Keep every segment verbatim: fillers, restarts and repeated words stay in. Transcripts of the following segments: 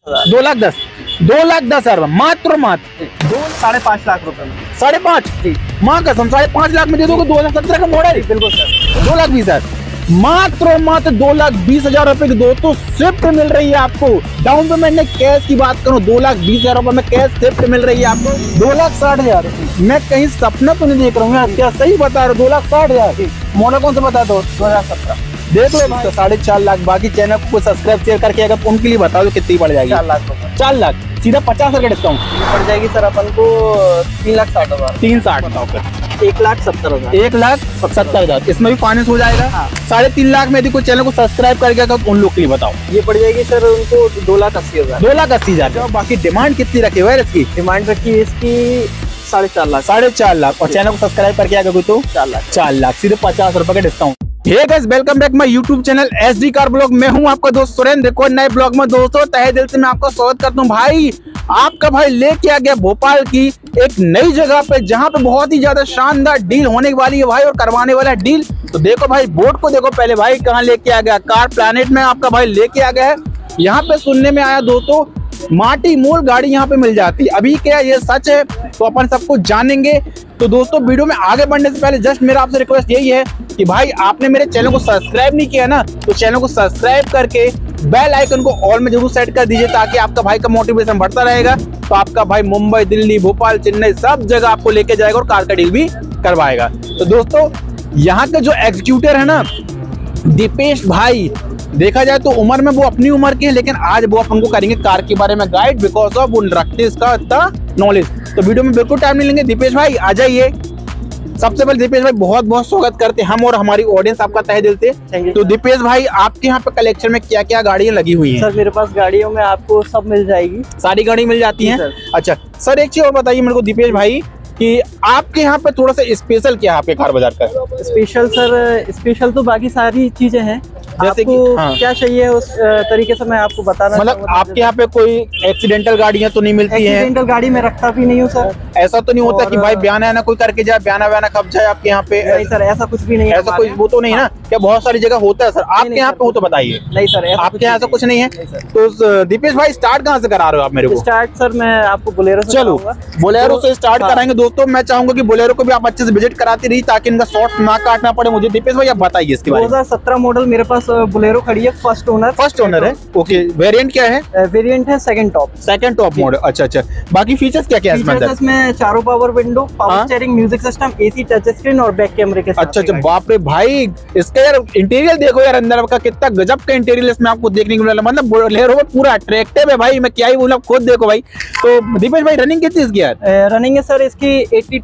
दो लाख दस दो लाख दस हजार मात्र मात्र दो साढ़े पाँच लाख रुपए में। साढ़े पाँच जी माँ कसम साढ़े पाँच लाख में दे दोगे। दो हजार सत्रह का मॉडल बिल्कुल सर। दो लाख बीस हजार मात्र मात्र दो लाख बीस हजार रुपए की दोस्तों स्विफ्ट मिल रही है आपको। डाउन पेमेंट में कैश की बात करूं दो लाख बीस हजार रुपए में कैश स्विफ्ट मिल रही है आपको। दो लाख साठ हजार मैं कहीं सपना तो नहीं देख रहा हूँ यार, क्या सही बता रहे हो? दो लाख साठ हजार मॉडल कौन सा बता दो? दो हजार सत्रह देख लो तो साढ़े चार लाख। बाकी चैनल को सब्सक्राइब शेयर करके अगर उनके लिए बता दो कितनी पड़ जाएगी? चार लाख चार लाख सीधा पचास हजार का डिस्काउंट पड़ जाएगी सर अपन को तीन लाख साठ हजार तीन साठ एक लाख सत्तर हजार एक लाख सत्तर हजार इसमें भी फाइनेंस हो जाएगा। हाँ। साढ़े तीन लाख में यदि कोई चैनल को सब्सक्राइब कर गया तो उन लोग के लिए बताओ। ये पड़ जाएगी सर उनको दो लाख अस्सी हजार दो लाख अस्सी हजार बाकी डिमांड कितनी रखी हुई है इसकी? डिमांड रखी है इसकी साढ़े चार लाख साढ़े चार लाख और चैनल को सब्सक्राइब करके आगे तो चार लाख चार लाख सीधे पचास रुपए का discount. Hey guys welcome back my YouTube channel SD car blog. मैं हूं आपका दोस्त सुरेंद्र। देखो नए ब्लॉग में दोस्तों तहे दिल से मैं आपका स्वागत करता हूं। भाई आपका भाई लेके आ गया भोपाल की एक नई जगह पे जहां पे बहुत ही ज्यादा शानदार डील होने वाली है भाई और करवाने वाला है डील। तो देखो भाई बोर्ड को देखो पहले भाई कहाँ लेके आ गया। कार प्लैनेट में आपका भाई लेके आ गया है। यहाँ पे सुनने में आया दोस्तों माटी मोल गाड़ी यहाँ पे मिल जाती है। अभी क्या ये सच है तो अपन सब कुछ जानेंगे। तो दोस्तों वीडियो में आगे बढ़ने से पहले जस्ट मेरा आपसे रिक्वेस्ट यही है कि भाई आपने मेरे चैनल को सब्सक्राइब नहीं किया ना तो चैनल को सब्सक्राइब करके बेल आइकन को ऑल में जरूर सेट कर दीजिए ताकि आपका भाई का मोटिवेशन बढ़ता रहेगा। तो आपका भाई मुंबई दिल्ली भोपाल चेन्नई सब जगह आपको लेके जाएगा और कार का डील भी करवाएगा। तो दोस्तों यहाँ के जो एग्जीक्यूटिव है ना दीपेश भाई, देखा जाए तो उम्र में वो अपनी उम्र के हैं लेकिन आज वो अपन को करेंगे कार के बारे में गाइड बिकॉज ऑफ वो रखते इसका इतना नॉलेज। तो वीडियो में बिल्कुल टाइम नहीं लेंगे। दीपेश भाई आ जाइए। सबसे पहले दीपेश भाई बहुत बहुत स्वागत करते हैं हम और हमारी ऑडियंस आपका तहे दिल से। तो दीपेश भाई आपके यहाँ पे कलेक्शन में क्या क्या गाड़ियाँ लगी हुई हैं? सर मेरे पास गाड़ियों में आपको सब मिल जाएगी, सारी गाड़ी मिल जाती हैं। अच्छा सर एक चीज और बताइए मेरे को दीपेश भाई कि आपके यहाँ पे थोड़ा सा स्पेशल क्या है आपके कार बाजार का? स्पेशल सर स्पेशल तो बाकी सारी चीजें हैं जैसे कि हाँ। क्या चाहिए उस तरीके से मैं आपको बताना मतलब आपके यहाँ पे कोई एक्सीडेंटल गाड़ियाँ तो नहीं मिलती हैं? एक्सीडेंटल गाड़ी में रखता भी नहीं हूँ सर। ऐसा तो नहीं होता कि भाई बयाना ना कोई करके जाए बयाना व्याना खप जाए आपके यहाँ पे? नहीं सर ऐसा कुछ भी नहीं है। ऐसा कोई वो तो नहीं है ना? क्या बहुत सारी जगह होता है सर? आपके यहाँ पे हो तो बताइए। नहीं सर आपके यहाँ ऐसा कुछ नहीं है। तो दीपेश भाई स्टार्ट कहाँ से करा रहे हो आप मेरे को? स्टार्ट सर मैं आपको बोलेरो से चलो बोलेरो से स्टार्ट कराएंगे। दोस्तों मैं चाहूंगा कि बोलेरो को भी आप अच्छे से विजिट कराती रही ताकि इनका शॉर्ट ना काटना पड़े मुझे। दीपेश भाई आप बताइए इसके बारे में। दो हजार सत्रह मॉडल मेरे पास बोलेरो खड़ी है फर्स्ट ओनर। फर्स्ट ओनर है ओके। वेरिएंट क्या है? वेरिएंट है second top. Second top model. अच्छा अच्छा बाकी फीचर्स क्या क्या है इसमें? इसमें चारों power window, power steering, music system, AC, touch screen और बैक कैमरे के साथ। अच्छा अच्छा बाप रे भाई इसका यार इंटीरियर देखो यार अंदर का कितना गजब का इंटीरियर इसमें आपको देखने को मिला। मतलब बोलेरो पूरा अट्रैक्टिव है भाई, मैं क्या ही बोलूं खुद देखो भाई। तो दीपेश भाई रनिंग कितनी इसकी यार? रनिंग है सर इसकी बयासी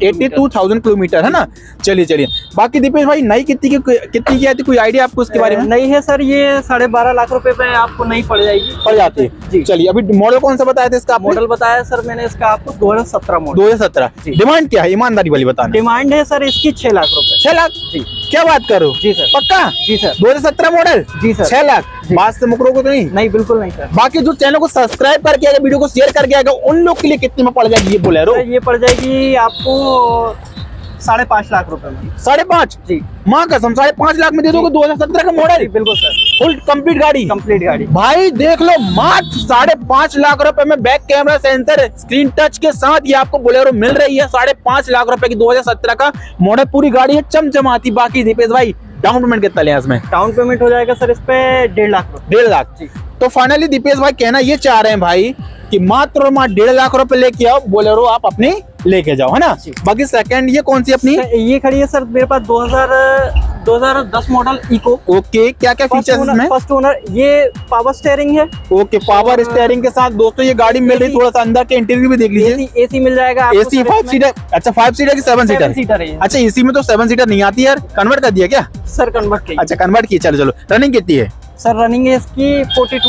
हज़ार किलोमीटर है ना। चलिए चलिए बाकी दीपेश भाई नई कितनी की कितनी की आती कोई आइडिया आपको उसके बारे में? नहीं है सर ये साढ़े बारह लाख रुपए पे आपको नहीं पड़ जाएगी। पड़ जाती है जी। चलिए अभी मॉडल कौन सा बताया था इसका? मॉडल बताया सर मैंने इसका आपको दो हजार सत्रह मॉडल। दो हजार सत्रह डिमांड क्या है ईमानदारी वाली बताना? डिमांड है सर इसकी छह लाख रुपए। छह लाख जी क्या बात करो? जी सर पक्का? जी सर दो हजार सत्रह मॉडल जी सर छह लाख बात से मुकरो को तो नहीं? नहीं बिल्कुल नहीं सर। बाकी जो चैनल को सब्सक्राइब करके आएगा वीडियो को शेयर करके आएगा उन लोग के लिए कितने में पड़ जाएगी ये बोलेरो? ये पड़ जाएगी आपको साढ़े पाँच लाख रुपए में। साढ़े पाँच जी माँ कसम साढ़े पाँच लाख में दे दोगे? दो हजार सत्रह का मॉडल बिल्कुल सर फुल कंप्लीट गाड़ी। कंप्लीट गाड़ी भाई देख लो मात्र साढ़े पाँच लाख रुपए में back camera sensor screen touch के साथ ये आपको बोलेरो मिल रही है। साढ़े पाँच लाख रुपए की दो हजार सत्रह का मॉडल पूरी गाड़ी है चमचमाती। बाकी दीपेश भाई डाउन पेमेंट कितना लिया इसमें? डाउन पेमेंट हो जाएगा सर इस पे डेढ़ लाख डेढ़ लाख जी। तो फाइनली दीपेश भाई कहना ये चाह रहे हैं भाई कि मात्र और मात्र डेढ़ लाख रुपए लेके आओ बोलेरो आप अपनी लेके जाओ है ना। बाकी सेकंड ये कौन सी अपनी? ये खड़ी है सर मेरे पास दो हजार दस मॉडल इको। ओके क्या क्या फीचर्स इसमें? फर्स्ट ओनर ये पावर स्टीयरिंग है। ओके पावर स्टीयरिंग के साथ दोस्तों ये गाड़ी मिल रही। थोड़ा सा अंदर के इंटीरियर भी देख लीजिए। एसी मिल जाएगा। AC five seater? अच्छा फाइव सीटर की सेवन सीटर? सीटर है। अच्छा एसी में तो सेवन सीटर नहीं आती यार, कन्वर्ट कर दिया क्या? सर कन्वर्ट की। अच्छा कन्वर्ट की। चलो चलो रनिंग कितनी है? सर रनिंग है इसकी बयालीस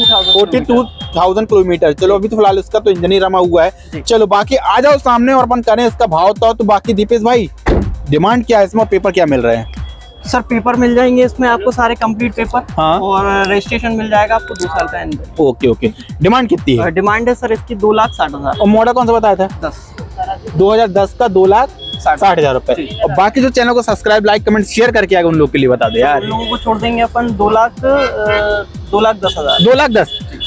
हज़ार किलोमीटर। चलो अभी तो फिलहाल इसका तो इंजन ही रमा हुआ है। चलो बाकी आ जाओ सामने और अपन करें इसका भाव तो, तो बाकी दीपेश भाई डिमांड क्या है इसमें? पेपर क्या मिल रहे हैं? सर पेपर मिल जाएंगे इसमें आपको सारे कंप्लीट पेपर। हाँ। और रजिस्ट्रेशन मिल जाएगा आपको दो साल का अंदर। ओके ओके डिमांड कितनी है? डिमांड है सर इसकी दो लाख साठ हजार। और मॉडल कौन सा बताया था? दस दो हजार दस का दो लाख साठ हजार रुपए। और बाकी जो चैनल को सब्सक्राइब लाइक कमेंट शेयर करके आएगा उन लोग के लिए बता दे यार। लोगों को छोड़ देंगे अपन दो लाख दो लाख दस हजार। दो लाख दस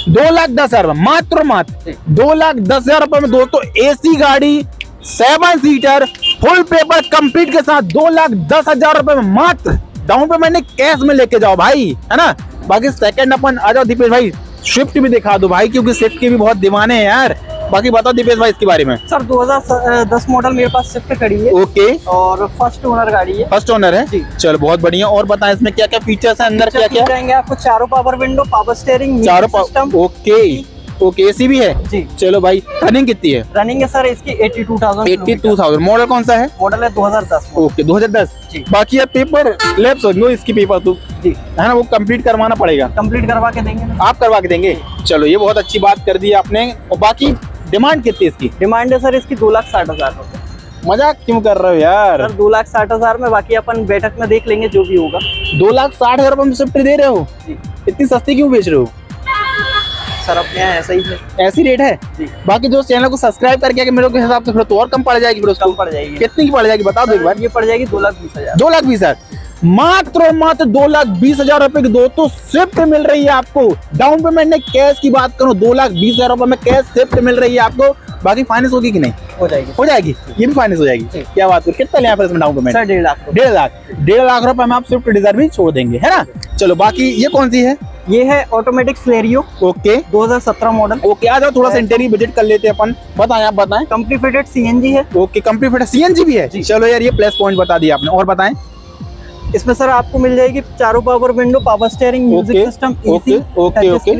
दो लाख दस हजार मात्र मात्र दो लाख दस हजार रुपए में दोस्तों एसी गाड़ी seven seater full paper complete के साथ दो लाख दस हजार रुपए में मात्र डाउन पेमेंट कैश में लेके जाओ भाई, है ना। बाकी सेकंड अपन आ जाओ दीपेश भाई, स्विफ्ट भी दिखा दो भाई, क्योंकि स्विफ्ट के भी बहुत दीवाने हैं यार। बाकी बताओ दीपेश भाई इसके बारे में। सर दो हज़ार दस मॉडल मेरे पास स्विफ्ट खड़ी है। ओके, और फर्स्ट ओनर गाड़ी है। फर्स्ट ओनर है, चलो बहुत बढ़िया। और बताएं इसमें क्या क्या फीचर्स है, अंदर क्या क्या रहेंगे आपको? चारों पावर विंडो, पावर स्टीयरिंग, चारों पावर, ओके ओके, एसी भी है जी। चलो भाई, रनिंग कितनी है? रनिंग है सर इसकी बयासी हज़ार। बयासी हज़ार। मॉडल कौन सा है? मॉडल है दो हज़ार दस। ओके दो हज़ार दस जी। बाकी यार पेपर लैप्स हो इसकी पेपर तो जी है ना, वो कंप्लीट करवाना पड़ेगा। कंप्लीट करवा के देंगे ना। आप करवा के देंगे, चलो ये बहुत अच्छी बात कर दी आपने। और बाकी डिमांड कितनी है इसकी? डिमांड है सर इसकी दो लाख साठ हजार रुपए। मजाक क्यों कर रहे हो यार? सर दो लाख साठ हजार में, बाकी अपन बैठक में देख लेंगे जो भी होगा। दो लाख साठ हजार रुपए में स्विफ्ट दे रहे हो? इतनी सस्ती क्यों बेच रहे हो? सर अपने यहाँ ऐसा ही है, ऐसी रेट है जी। बाकी जो चैनल को सब्सक्राइब करके मेरे के हिसाब से फिर तो और कम पड़ जाएगी, फिर उसको कम पड़ जाएगी। कितनी की पड़ जाएगी बता दो एक बार। ये पड़ जाएगी दो लाख बीस हजार। दो लाख बीस हजार मात्र मात्र दो लाख बीस हजार रुपए की दोस्तों स्विफ्ट मिल रही है आपको। डाउन पेमेंट में कैश की बात करूं, दो लाख बीस हजार रुपए में कैश स्विफ्ट मिल रही है आपको। बाकी फाइनेंस होगी कि नहीं? हो जाएगी, हो जाएगी, ये भी फाइनेंस हो जाएगी। क्या बात करो, कितना लें इसमें डाउन पेमेंट? सर डेढ़ लाख। डेढ़ लाख डेढ़ लाख रुपए में आप स्विफ्ट डिजायर भी छोड़ देंगे, है ना। चलो बाकी ये कौन सी है? ये है ऑटोमेटिक स्लेरियो। ओके दो हज़ार सत्रह मॉडल। ओके, आ जाओ थोड़ा सा इंटीरियर विजिट कर लेते हैं अपन। बताएं, आप बताएं। कंपनी फिटेड सीएनजी है। ओके, कंपनी फिटेड सीएनजी भी है। चलो यार ये प्लस पॉइंट बता दिया आपने। और बताएं इसमें सर आपको मिल जाएगी चारों power window, power steering, music system, okay okay okay.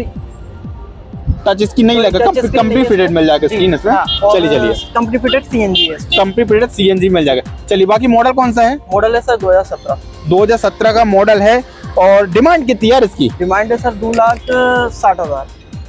Touch screen नहीं लगा, कंपनी फिटेड मिल जाएगा स्क्रीन इसमें। चलिए चलिए, कंपनी फिटेड सीएनजी है। कंपनी फिटेड सीएनजी मिल जाएगा। चलिए बाकी मॉडल कौन सा है? मॉडल है सर दो हज़ार सत्रह। दो हज़ार सत्रह का मॉडल है। और डिमांड कितनी यार इसकी? डिमांड है सर दो लाख साठ हजार।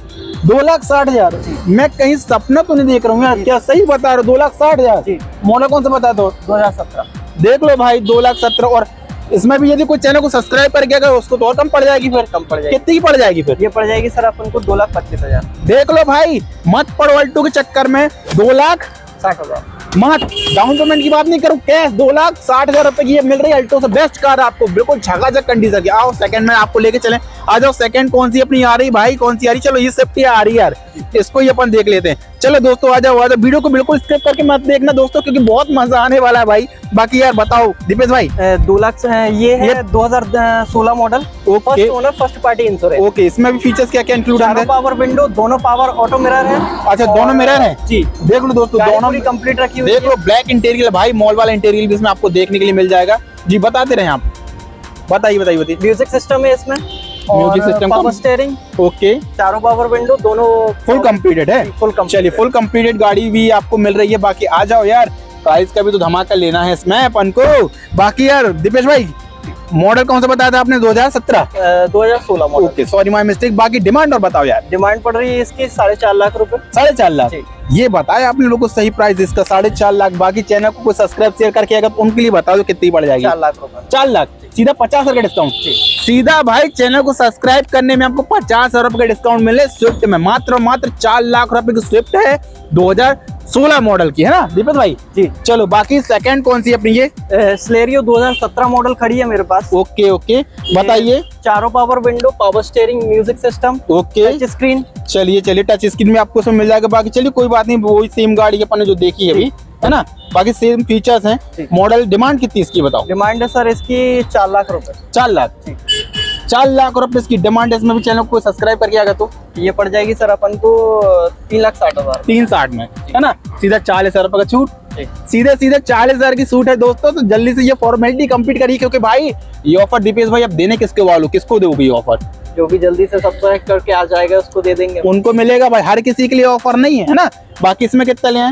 दो लाख साठ हजार मैं कहीं सपना तो नहीं देख रहा हूँ यार, क्या सही बता रहे हो? दो लाख साठ हजार मॉडल कौन सा बता दो? दो हजार सत्रह। देख लो भाई, दो लाख सत्रह। और इसमें भी यदि कोई चैनल को सब्सक्राइब करके अगर उसको तो और कम पड़ जाएगी। फिर कम पड़ जाएगी, कितनी की पड़ जाएगी फिर? ये पड़ जाएगी सर अपन को दो लाख पच्चीस हजार। देख लो भाई, मत पड़ो अल्टो के चक्कर में। दो लाख साठ हजार मत, डाउन पेमेंट की बात नहीं करूं, कैश दो लाख साठ हजार रुपए की ये मिल रही है। अल्टो से बेस्ट कार आपको, बिल्कुल झकाझक कंडीशन की। आओ सेकंड में आपको लेके चलें। आ जाओ, सेकंड कौन सी अपनी आ रही भाई? कौन सी आ रही? चलो ये सेफ्टी आ रही है यार, इसको ही अपन देख लेते हैं। चलो दोस्तों आ जाओ आ जाओ, वीडियो को बिल्कुल स्किप करके मत देखना दोस्तों, क्योंकि बहुत मजा आने वाला है भाई। बाकी यार बताओ दीपेश भाई। दो लाख ये है दो हज़ार सोलह model. First owner, first party insurance. Okay, इसमें भी फीचर्स क्या क्या इंक्लूड है? पावर विंडो, दोनों पावर ऑटो मिरर है। अच्छा, दोनों मिरर है जी। देख लो दोस्तों, दोनों कंप्लीट रखी हुई। देख लो, ब्लैक इंटीरियर भाई, मॉल वाला इंटीरियर भी इसमें आपको देखने के लिए मिल जाएगा जी। बताते रहे आप, बताइए बताइए बताइए। म्यूजिक सिस्टम है इसमें, music system, power steering, okay, चारों पावर विंडो, दोनों फुल कंप्लीटेड है। फुल चलिए, फुल कंप्लीटेड गाड़ी भी आपको मिल रही है। बाकी आ जाओ यार, प्राइस का भी तो धमाका लेना है इसमें अपन को। बाकी यार दीपेश भाई, मॉडल कौन सा बताया था आपने? दो हज़ार सत्रह दो हज़ार सोलह model. Okay, sorry my mistake. बाकी डिमांड और बताओ यार। डिमांड पड़ रही है इसकी साढ़े चार लाख रुपए। साढ़े चार लाख ये बताया आपने लोगों को सही प्राइस इसका, साढ़े चार लाख। बाकी चैनल को कोई सब्सक्राइब शेयर करके अगर उनके लिए बता दो कितनी पड़ जाएगी? चार लाख रुपए। चार लाख सीधा पचास हजार का डिस्काउंट। सीधा भाई चैनल को सब्सक्राइब करने में आपको पचास हजार रुपए का डिस्काउंट मिले स्विफ्ट में। मात्र मात्र चार लाख रुपए की स्विफ्ट है, दो हज़ार सोलह मॉडल की, है ना दीपक भाई जी। चलो बाकी सेकंड कौन सी अपनी? ये स्लेरियो दो हज़ार सत्रह मॉडल खड़ी है मेरे पास। ओके ओके, बताइए। चारों power window, power steering, music system, okay, touch screen. चलिए चलिए, टच स्क्रीन में आपको सब मिल जाएगा। बाकी चलिए कोई बात नहीं, वही सेम गाड़ी अपन ने जो देखी है अभी, है ना। बाकी सेम फीचर्स हैं। मॉडल डिमांड कितनी इसकी बताओ? डिमांड है सर इसकी चार लाख रुपए। चार लाख चार लाख रुपए इसकी डिमांड है। इसमें भी चैनल को सब्सक्राइब करके आएगा तो ये पड़ जाएगी सर अपन को तीन लाख साठ हजार। तीन साठ में, है ना। सीधा चालीस हजार रुपए का छूट, सीधे सीधे चालीस हजार की छूट है दोस्तों। तो जल्दी से ये फॉर्मेलिटी कंप्लीट करिए, क्योंकि भाई ये ऑफर दीपेश भाई अब देने किसके वालों, किसको दोगे ये ऑफर? जो भी जल्दी से सब्सक्राइब करके आ जाएगा उसको दे देंगे, उनको मिलेगा भाई। हर किसी के लिए ऑफर नहीं है, है ना। बाकी इसमें कितना ले आए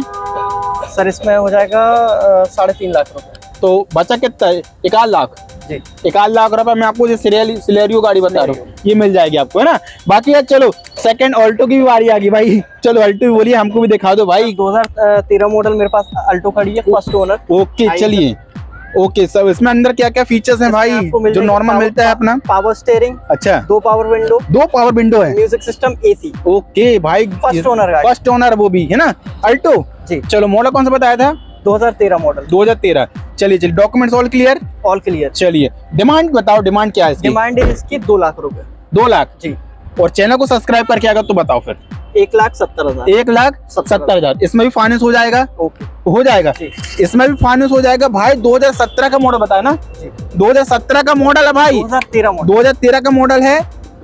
सर? इसमें हो जाएगा साढ़े तीन लाख रुपए। तो बचा कितना है? एक आध लाख जी। एक आध लाख रुपए में आपको जो सिलेरियो गाड़ी बता रहा हूँ ये मिल जाएगी आपको, है ना। बाकी यार चलो सेकंड ऑल्टो की भी बारी आ गई भाई। चलो अल्टो भी बोलिए, हमको भी दिखा दो भाई। दो हज़ार तेरह मॉडल मेरे पास अल्टो खड़ी है, फर्स्ट ओनर। ओके चलिए, ओके सब। इसमें अंदर क्या क्या फीचर्स हैं भाई जो नॉर्मल मिलता है अपना? पावर स्टीयरिंग, अच्छा, दो पावर विंडो, दो पावर विंडो है, म्यूजिक सिस्टम, एसी। ओके भाई, फर्स्ट ओनर, फर्स्ट ओनर वो भी, है ना, अल्टो जी। चलो मॉडल कौन सा बताया था? दो हज़ार तेरह मॉडल। दो हज़ार तेरह। चलिए चलिए, documents all clear? All clear. चलिए डिमांड बताओ, डिमांड क्या है इसकी? डिमांड है इसकी दो लाख रुपए। दो लाख जी। और चैनल को सब्सक्राइब करके आएगा तो बताओ फिर। एक लाख सत्तर हजार एक लाख सत्तर हजार इसमें भी फाइनेंस हो जाएगा। ओके, हो जाएगा, इसमें भी फाइनेंस हो जाएगा भाई। दो हज़ार सत्रह का मॉडल बताया ना, दो हज़ार सत्रह का मॉडल है भाई, दो हज़ार तेरह मॉडल दो हज़ार तेरह का मॉडल है।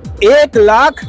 एक लाख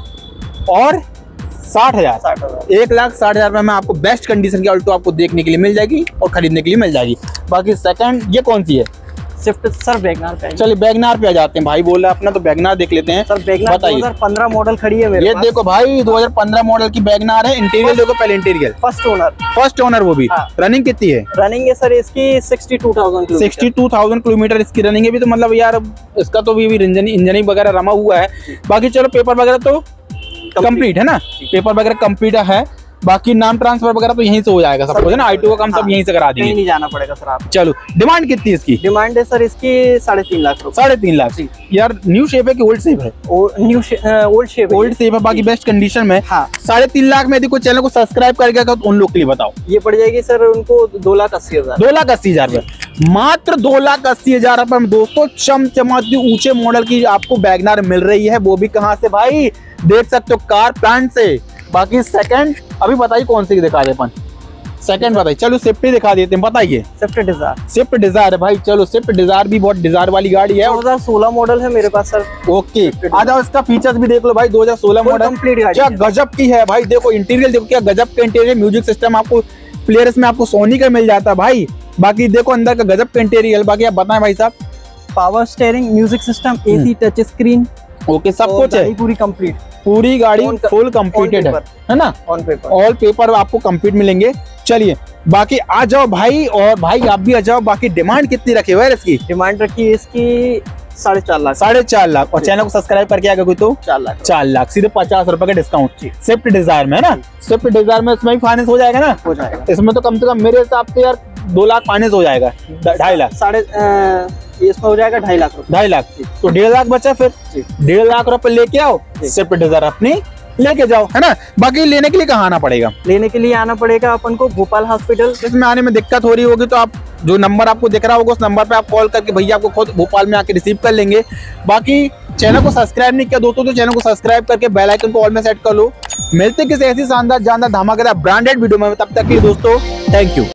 और साठ हजार एक लाख साठ हजार में आपको बेस्ट कंडीशन की ऑल्टो आपको देखने के लिए मिल जाएगी और खरीदने के लिए मिल जाएगी। बाकी सेकंड ये कौन सी है? स्विफ्ट सर, वैगनार पे। चलिए वैगनार पे आ जाते हैं भाई, बोल रहे अपना तो वैगनार देख लेते हैं। सर वैगनार दो हज़ार पंद्रह मॉडल खड़ी है मेरे ये पास। देखो भाई दो हज़ार पंद्रह मॉडल की वैगनार है। इंटीरियर देखो पहले, interior first owner, first owner वो भी। हाँ। रनिंग कितनी है? रनिंग है सर इसकी बासठ हज़ार बासठ हज़ार किलोमीटर इसकी रनिंग है भी। तो मतलब यार इसका तो भी इंजन इंजन वगैरह रमा हुआ है। बाकी चलो पेपर वगैरह तो कंप्लीट है ना, पेपर वगैरह कंप्लीट है। बाकी नाम ट्रांसफर वगैरह तो यहीं से हो जाएगा सब कुछ है ना, आई टी ओ का काम सब यहीं से करा देंगे, नहीं जाना पड़ेगा सर आप। चलो डिमांड कितनी इसकी? डिमांड है सर इसकी साढ़े तीन लाख रुपए। साढ़े तीन लाख यार न्यू शेप है कि ओल्ड शेप है? New old shape, old shape है। बाकी बेस्ट कंडीशन में। हाँ। साढ़े तीन लाख में यदि कोई चैनल को सब्सक्राइब करके तो उन लोग के लिए बताओ ये पड़ जाएगी सर उनको दो लाख अस्सी हजार दो लाख अस्सी हजार रुपए मात्र दो लाख अस्सी हजार रुपए में दोस्तों चमचमाती ऊंचे मॉडल की आपको वैगनार मिल रही है। वो भी कहाँ से भाई? देख सकते हो कार प्लांट से। बाकी सेकंड अभी बताइए कौन सी दिखा दे अपन? सेकंड बताइए। चलो स्विफ्ट दिखा देते हैं, बताइए। स्विफ्ट डिजायर, स्विफ्ट डिजायर है भाई। चलो स्विफ्ट डिजायर भी बहुत डिजायर वाली गाड़ी है। दो हज़ार सोलह मॉडल है मेरे पास सर। ओके, आ जाओ इसका फीचर्स भी देख लो भाई। दो हज़ार सोलह मॉडल कंप्लीट गाड़ी, क्या गजब की है भाई। देखो इंटीरियर देखो क्या गजब का इंटीरियर। म्यूजिक सिस्टम आपको प्लेयर्स में आपको सोनी का मिल जाता है भाई। बाकी देखो अंदर का गजब का इंटीरियर। बाकी आप बताएं भाई साहब। Power steering, music system, AC, touch screen, okay सब कुछ है। पूरी कंप्लीट, पूरी गाड़ी फुल कंप्लीटेड है, है ना? ऑन पेपर, ऑल पेपर आपको कंप्लीट मिलेंगे। चलिए बाकी आ जाओ भाई, और भाई आप भी आ जाओ। बाकी डिमांड कितनी रखी हुई है इसकी? डिमांड रखी है इसकी साढ़े चार लाख साढ़े चार लाख और चैनल को सब्सक्राइब करके आएगा कोई तो चार लाख चार लाख सीधे पचास रुपए का डिस्काउंट। स्विफ्ट डिजायर में है ना, स्विफ्ट डिजायर में इसमें भी फाइनेंस हो जाएगा ना? हो जाएगा। इसमें तो कम से कम मेरे हिसाब से यार दो लाख फाइनेंस हो जाएगा, ढाई लाख साढ़े इसमें हो जाएगा ढाई लाख ढाई लाख तो डेढ़ लाख बचा। फिर डेढ़ लाख रुपए लेके आओ, स्विफ्ट डिजायर अपनी लेके जाओ, है ना? बाकी लेने के लिए कहाँ आना पड़ेगा? लेने के लिए आना पड़ेगा अपन को भोपाल हॉस्पिटल। इसमें आने में दिक्कत हो रही होगी तो आप जो नंबर आपको दिख रहा होगा उस नंबर पे आप कॉल करके भैया आपको खुद भोपाल में आके रिसीव कर लेंगे। बाकी चैनल को सब्सक्राइब नहीं किया दोस्तों तो चैनल को सब्सक्राइब करके बेल आइकन को ऑल में सेट कर लो। मिलते किसी ऐसी शानदार जानदार धमाकेदार ब्रांडेड वीडियो में, तब तक के लिए दोस्तों थैंक यू।